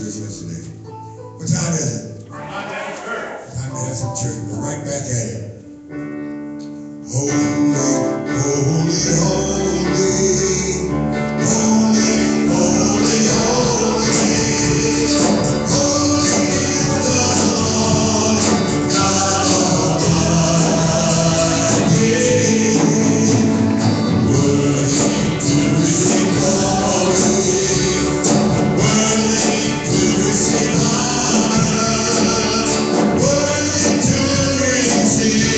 church yesterday. What time is it? Time to have some church. We're right back at it. Holy, holy, holy, holy, holy, holy. See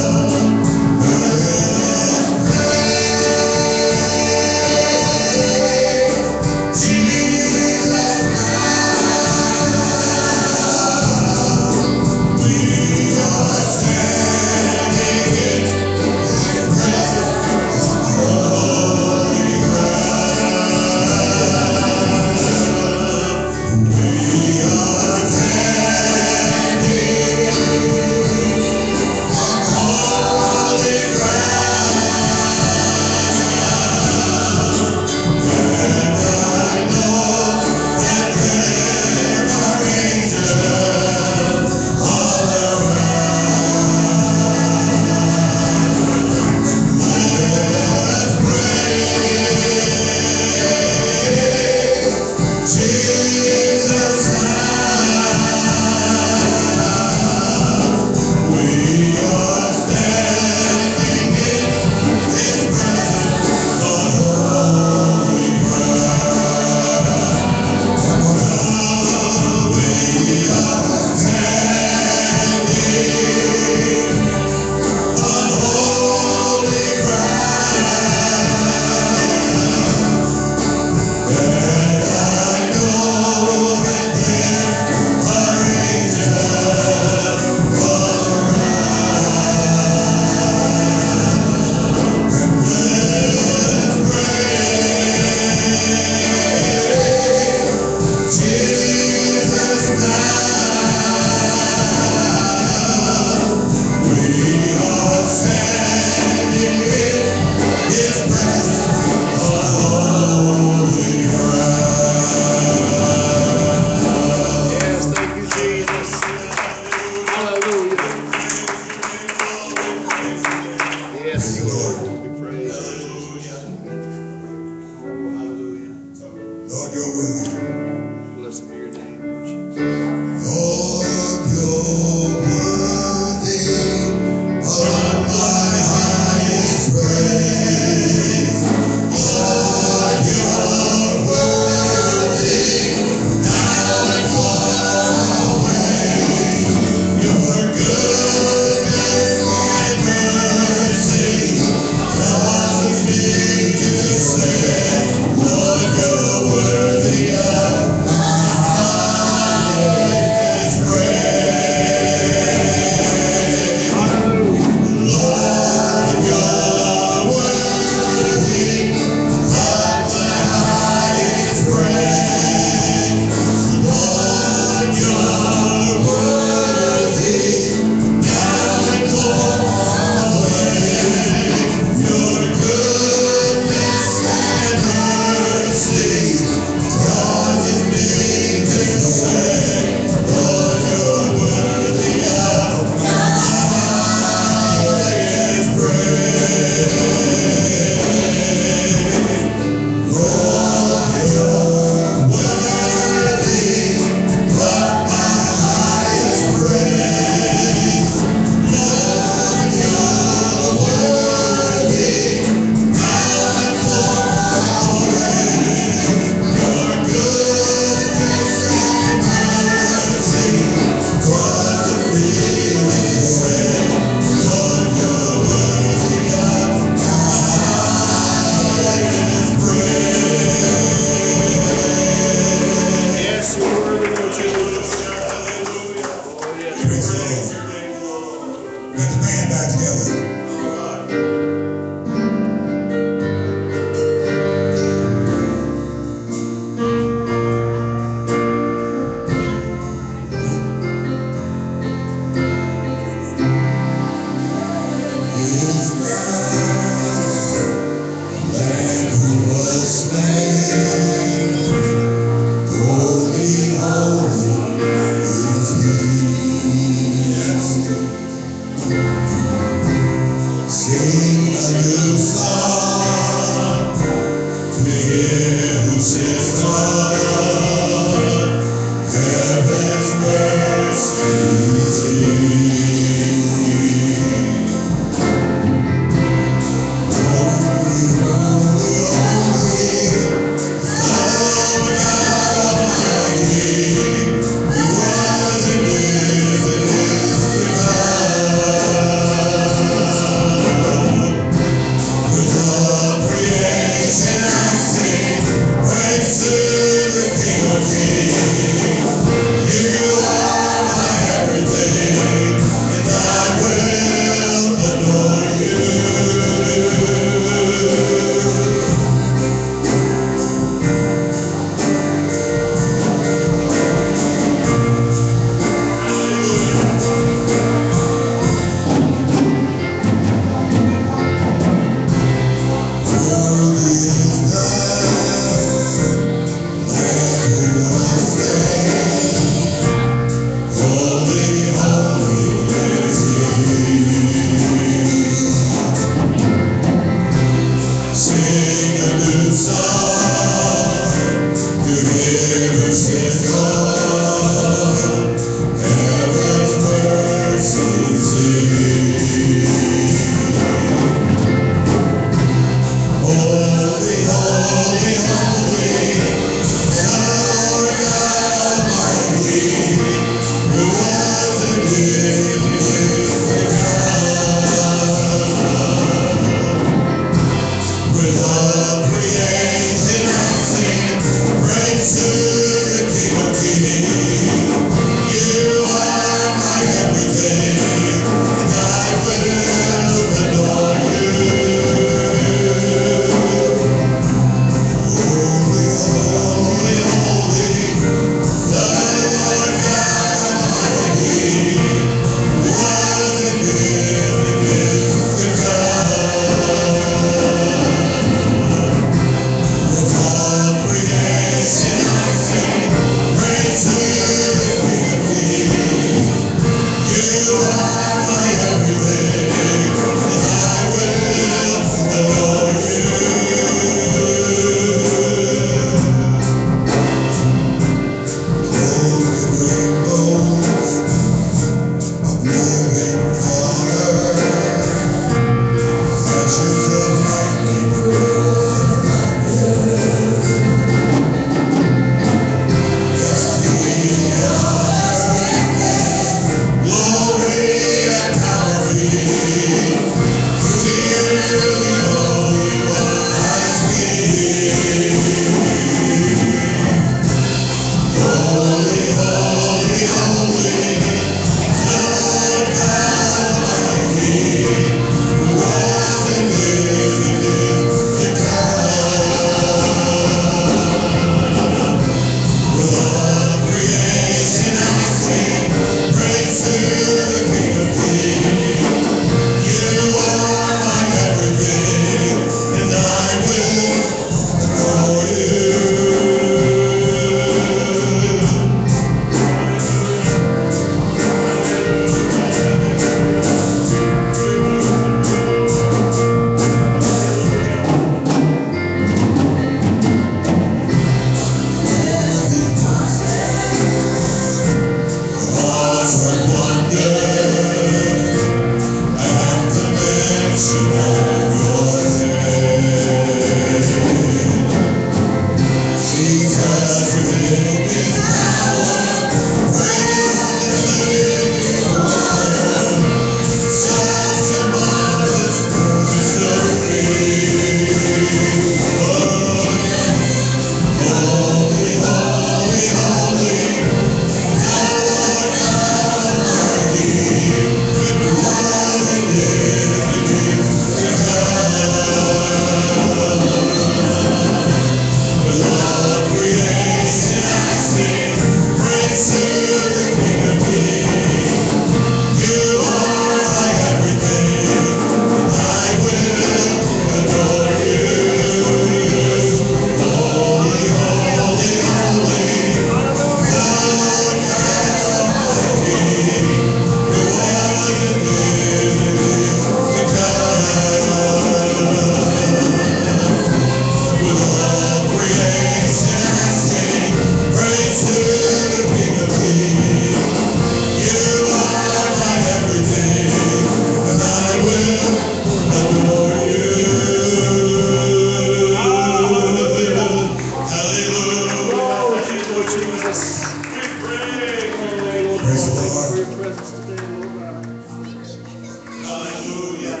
Hallelujah.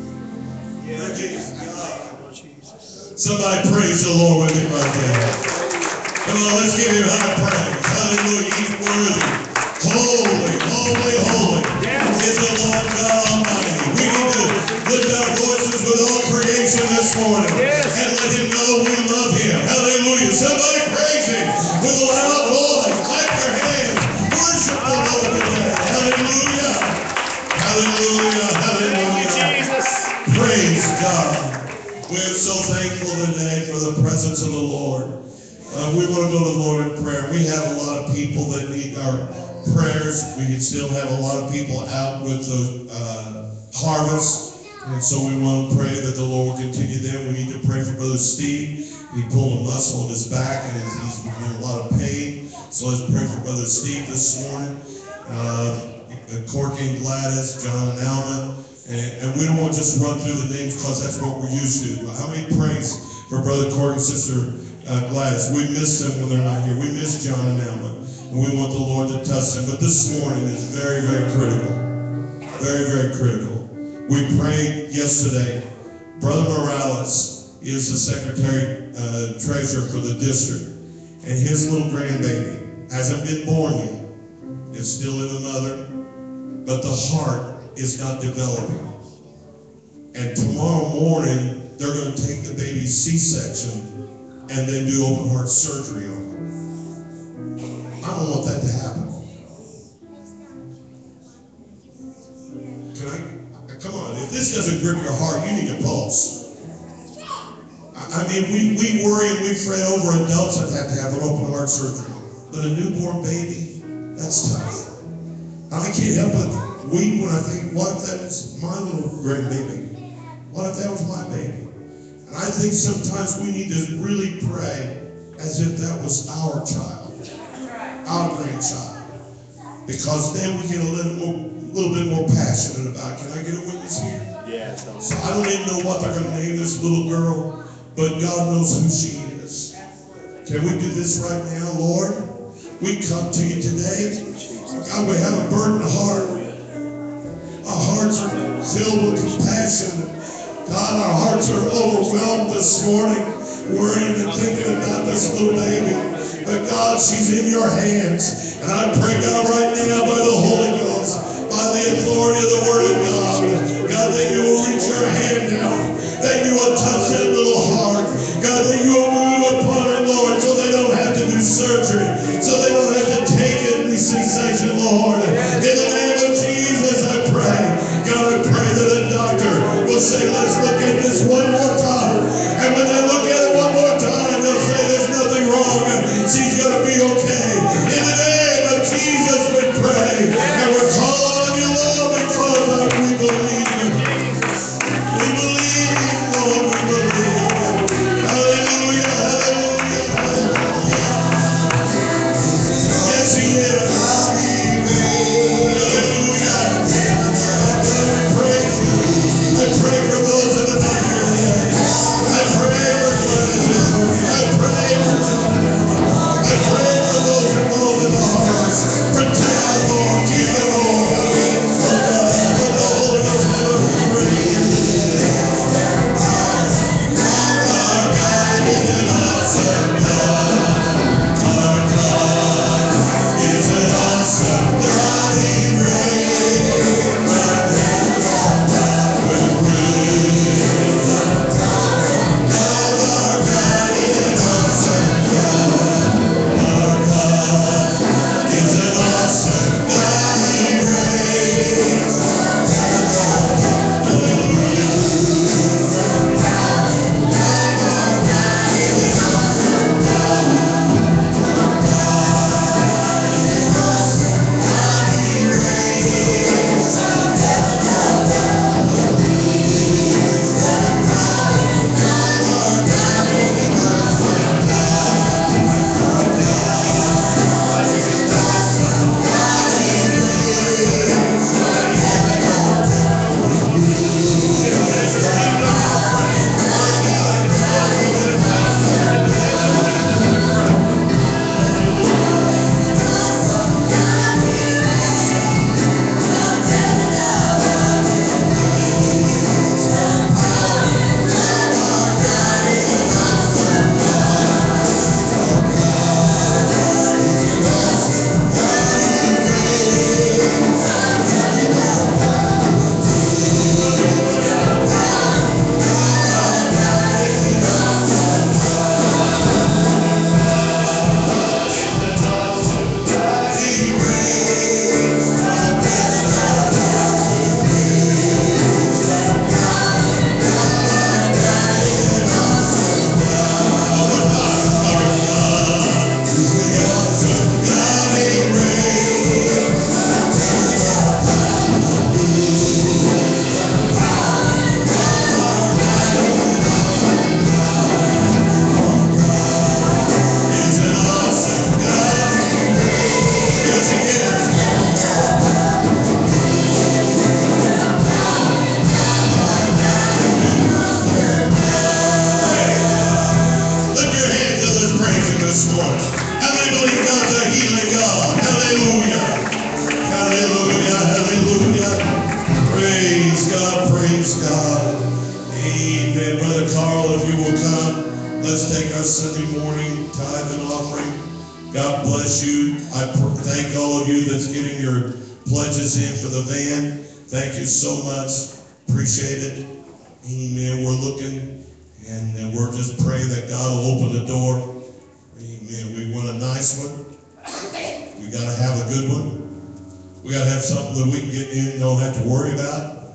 Somebody praise the Lord with me right there. Come on, let's give him high praise. Hallelujah. He's worthy. Holy, holy, holy is the Lord God Almighty. We need to lift our voices with all creation this morning and let him know we love him. Hallelujah. Somebody praise him with a loud voice. Clap your hands. Worship the Lord today. Hallelujah. Hallelujah. Hallelujah. Jesus. Praise God. We're so thankful today for the presence of the Lord. We want to go to the Lord in prayer. We have a lot of people that need our prayers. We can still have a lot of people out with the harvest. And so we want to pray that the Lord will continue there. We need to pray for Brother Steve. He pulled a muscle in his back and he's in a lot of pain. So let's pray for Brother Steve this morning. Corky and Gladys, John and Alma. And we don't want to just run through the names because that's what we're used to. How many praise for Brother Corky and Sister Gladys? We miss them when they're not here. We miss John and Alma. And we want the Lord to touch them. But this morning is very, very critical. Very, very critical. We prayed yesterday. Brother Morales is the secretary treasurer for the district. And his little grandbaby hasn't been born yet. It's still in the mother. But the heart is not developing. And tomorrow morning, they're going to take the baby's C-section and then do open heart surgery on it. I don't want that to happen. Come on, if this doesn't grip your heart, you need a pulse. I mean, we worry and we fret over adults that have to have an open heart surgery. But a newborn baby, that's tough. I can't help but weep when I think, what if that was my little grandbaby? What if that was my baby? And I think sometimes we need to really pray as if that was our child, our grandchild. Because then we get a little bit more passionate about it. Can I get a witness here? Yeah. So I don't even know what they're going to name this little girl, but God knows who she is. Can we do this right now, Lord? We come to you today. God, we have a burdened heart. Our hearts are filled with compassion. God, our hearts are overwhelmed this morning, worrying and thinking about this little baby. But God, she's in your hands. And I pray, God, right now by the Holy Ghost, by the authority of the Word of God, God, that you will reach your hand down, that you will touch that little heart. God, that you will move upon it, Lord, so they don't have to do surgery, so they don't have to take it in C-section, Lord. In the name of Jesus, I pray. God, I pray that a doctor will say, let's look at this one more time. And when they look at it one more time, they'll say there's nothing wrong. She's going to be okay. In the name of Jesus, we pray. And we're calling on you, Lord, because we believe you. We believe you, Lord, we believe you. Hallelujah, hallelujah, hallelujah. Yes, he is. Hallelujah. I pray for those in the back here. God, praise God. Amen. Brother Carl, if you will come, let's take our Sunday morning tithe and offering. God bless you. I thank all of you that's getting your pledges in for the van. Thank you so much. Appreciate it. Amen. We're looking and we're just praying that God will open the door. Amen. We want a nice one. We got to have a good one. We got to have something that we can get in and don't have to worry about.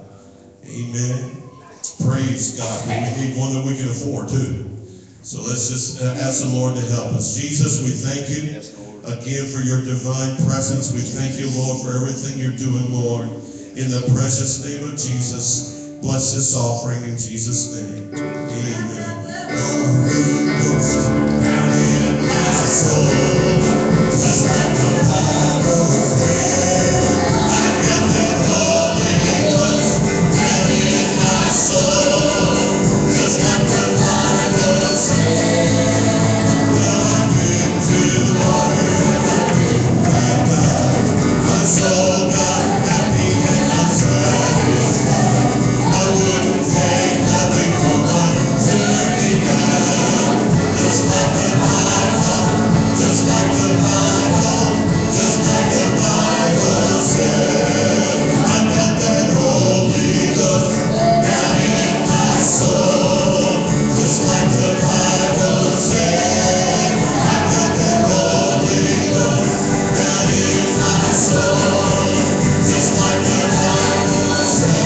Amen. Praise God. But we need one that we can afford too. So let's just ask the Lord to help us. Jesus, we thank you again for your divine presence. We thank you, Lord, for everything you're doing, Lord. In the precious name of Jesus, bless this offering in Jesus' name. Amen. Holy Ghost, down in my soul, just like the Bible says. I got the Holy Ghost down in my soul, just like the Bible says. Well, I've been to the water and I've been right by. My soul got happy and I'm satisfied. I wouldn't take nothing for my turning down. Just like the Bible, just like the Bible, just like the Bible said. I got that Holy Ghost down in my soul, just like the Bible said. I got that Holy Ghost down in my soul, just like the Bible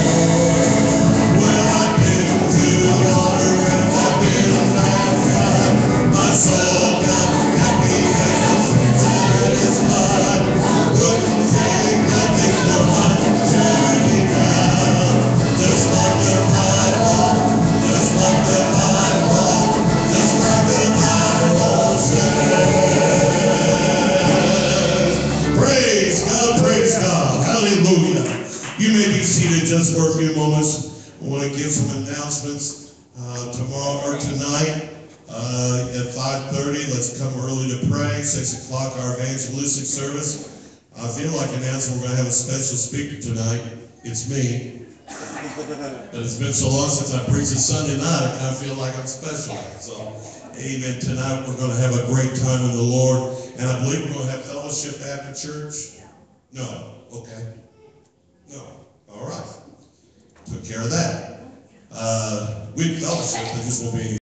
said. Well, I've been to the water and I've been baptized. My soul got happy and I'm satisfied. Wouldn't take nothing for my journey down. Just like the Bible, just like the Bible, just like the Bible says. Praise God, praise God. Hallelujah. You may be seated just for a few moments. I want to give some announcements. Tomorrow or tonight at 5:30, let's come early to pray. 6 o'clock, our evangelistic service. I feel like announcing we're going to have a special speaker tonight. It's me. But it's been so long since I preached a Sunday night, I kind of feel like I'm special. So, amen. Tonight we're going to have a great time in the Lord. And I believe we're going to have fellowship after church. No. Okay. No. All right. Took care of that. We fellowship, there just won't be any